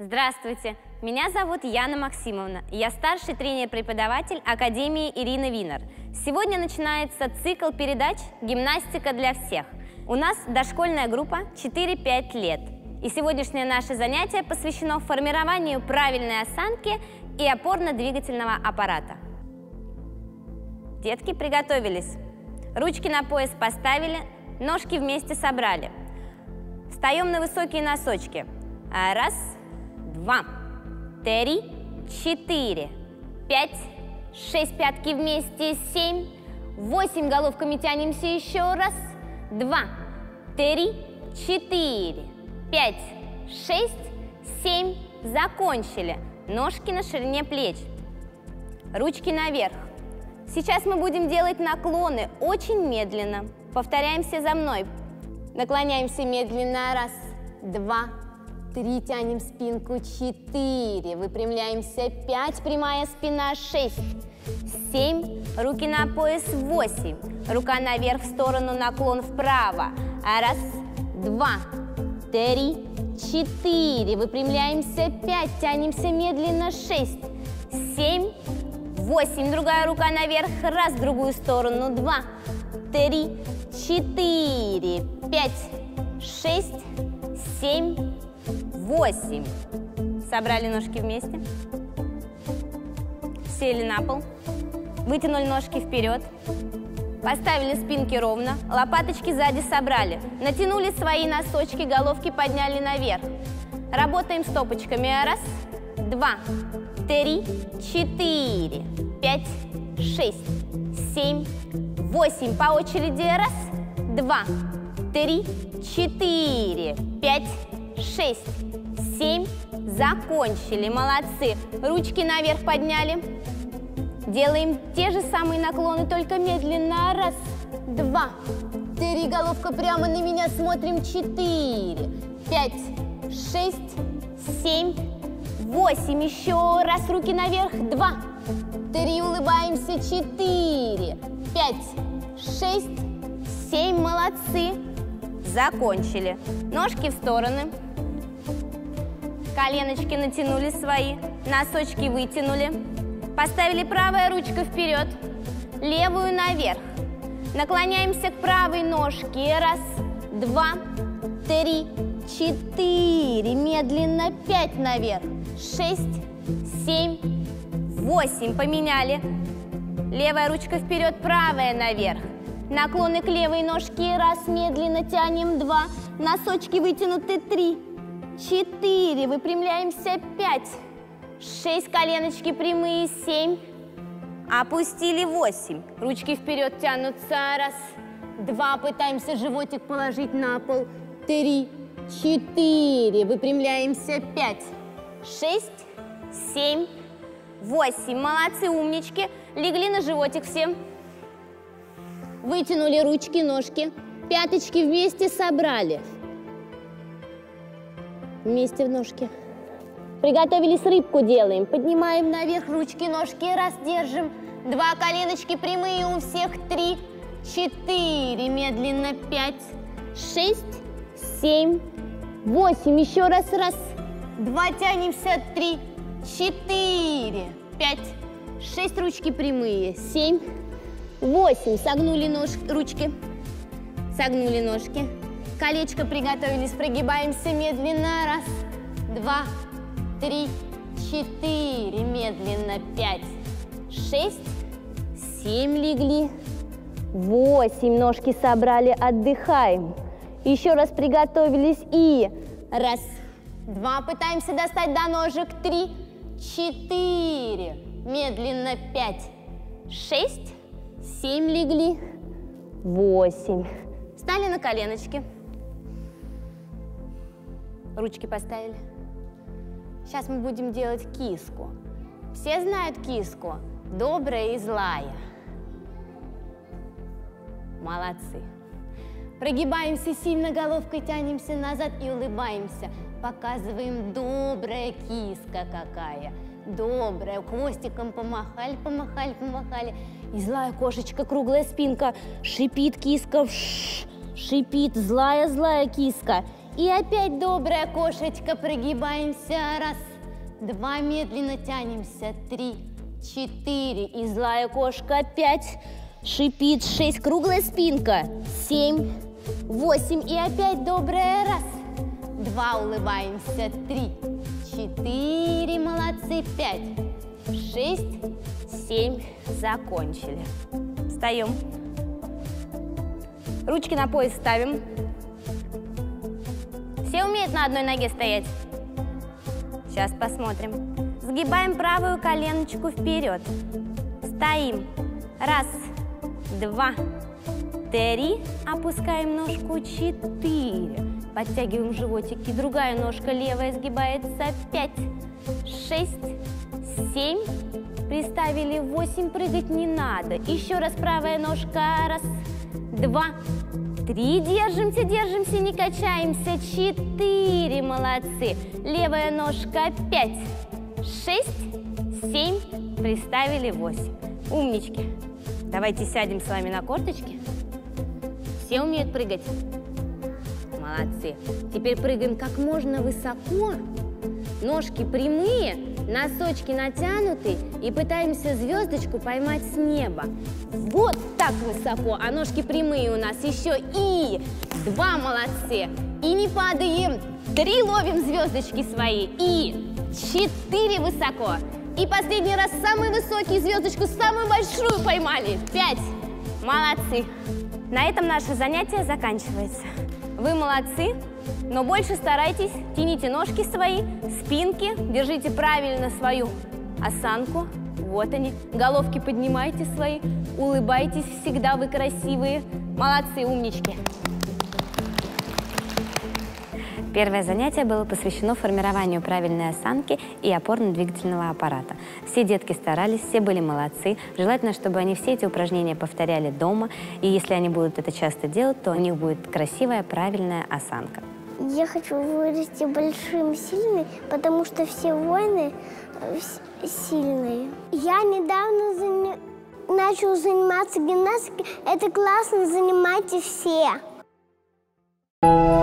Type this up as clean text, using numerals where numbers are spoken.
Здравствуйте, меня зовут Яна Максимовна, я старший тренер-преподаватель Академии Ирины Винер. Сегодня начинается цикл передач «Гимнастика для всех». У нас дошкольная группа 4-5 лет, и сегодняшнее наше занятие посвящено формированию правильной осанки и опорно-двигательного аппарата. Детки приготовились, ручки на пояс поставили, ножки вместе собрали. Встаем на высокие носочки. Раз, два, три, четыре, пять, шесть, пятки вместе, 7, 8, головками тянемся еще раз, 2, 3, 4, 5, 6, 7, закончили. Ножки на ширине плеч, ручки наверх. Сейчас мы будем делать наклоны очень медленно. Повторяем все за мной. Наклоняемся медленно, раз, два, 3, тянем спинку, 4, выпрямляемся, 5, прямая спина, 6, 7, руки на пояс, 8, рука наверх в сторону, наклон вправо, раз, 2, 3, 4, выпрямляемся, 5, тянемся медленно, 6, 7, 8, другая рука наверх, раз, в другую сторону, 2, 3, 4, 5, 6, 7, 8. Собрали ножки вместе. Сели на пол. Вытянули ножки вперед. Поставили спинки ровно. Лопаточки сзади собрали. Натянули свои носочки, головки подняли наверх. Работаем стопочками. Раз, два, 3, 4, 5, 6, 7, 8. По очереди. Раз, два, 3, 4, 5, 6, 7, закончили, молодцы. Ручки наверх подняли. Делаем те же самые наклоны, только медленно. Раз, два, 3, головка прямо на меня, смотрим. 4, 5, 6, 7, 8. Еще раз, руки наверх. 2, 3, улыбаемся. 4, 5, 6, 7, молодцы. Закончили. Ножки в стороны. Коленочки натянули свои, носочки вытянули. Поставили правая ручка вперед, левую наверх. Наклоняемся к правой ножке. Раз, два, 3, 4. Медленно 5 наверх. 6, 7, 8. Поменяли. Левая ручка вперед, правая наверх. Наклоны к левой ножке. Раз, медленно тянем. 2. Носочки вытянуты. 3, 4, выпрямляемся, 5, 6, коленочки прямые, 7, опустили, 8, ручки вперед тянутся, раз, 2, пытаемся животик положить на пол, 3, 4, выпрямляемся, 5, 6, 7, 8, молодцы, умнички, легли на животик все, вытянули ручки, ножки, пяточки вместе собрали. Вместе в ножки. Приготовились, рыбку делаем. Поднимаем наверх ручки, ножки. Раз, держим. 2, коленочки прямые у всех. 3, 4. Медленно. 5, 6, 7, 8. Еще раз. Раз, 2, тянемся. 3, 4, 5, 6. Ручки прямые. 7, 8. Согнули ручки. Согнули ножки. Колечко приготовились, прогибаемся медленно. Раз, 2, 3, 4. Медленно. 5, 6, 7. Легли. 8. Ножки собрали, отдыхаем. Еще раз приготовились и раз, 2. Пытаемся достать до ножек. 3, 4. Медленно. 5, 6, 7. Легли. 8. Встали на коленочки. Ручки поставили. Сейчас мы будем делать киску. Все знают киску? Добрая и злая. Молодцы. Прогибаемся сильно, головкой тянемся назад и улыбаемся. Показываем, добрая киска какая. Добрая. Хвостиком помахали, помахали, помахали. И злая кошечка, круглая спинка. Шипит киска. Шипит. Злая киска. И опять добрая кошечка, прогибаемся. Раз, два, медленно тянемся. 3, 4. И злая кошка 5. Шипит. 6, круглая спинка. 7, 8. И опять добрая. Раз, два, улыбаемся. 3, 4. Молодцы. 5, 6, 7. Закончили. Встаем. Ручки на пояс ставим. Все умеют на одной ноге стоять? Сейчас посмотрим. Сгибаем правую коленочку вперед. Стоим. Раз, два, 3. Опускаем ножку. 4. Подтягиваем животики. Другая ножка левая сгибается. 5, 6, 7. Приставили. 8. Прыгать не надо. Еще раз правая ножка. Раз, два, 3. Держимся, держимся, не качаемся. 4. Молодцы. Левая ножка. 5, 6, 7. Приставили. 8. Умнички. Давайте сядем с вами на корточки. Все умеют прыгать? Молодцы. Теперь прыгаем как можно высоко. Ножки прямые, носочки натянуты. И пытаемся звездочку поймать с неба. Вот так высоко. А ножки прямые у нас. Еще и 2. Молодцы. И не падаем. 3. Ловим звездочки свои. И 4. Высоко. И последний раз самый высокий, звездочку самую большую поймали. 5. Молодцы. На этом наше занятие заканчивается. Вы молодцы, но больше старайтесь, тяните ножки свои, спинки, держите правильно свою осанку. Вот они. Головки поднимайте свои, улыбайтесь, всегда вы красивые. Молодцы, умнички. Первое занятие было посвящено формированию правильной осанки и опорно-двигательного аппарата. Все детки старались, все были молодцы. Желательно, чтобы они все эти упражнения повторяли дома. И если они будут это часто делать, то у них будет красивая, правильная осанка. Я хочу вырасти большим, сильным, потому что все воины сильные. Я недавно начала заниматься гимнастикой. Это классно, занимайтесь все.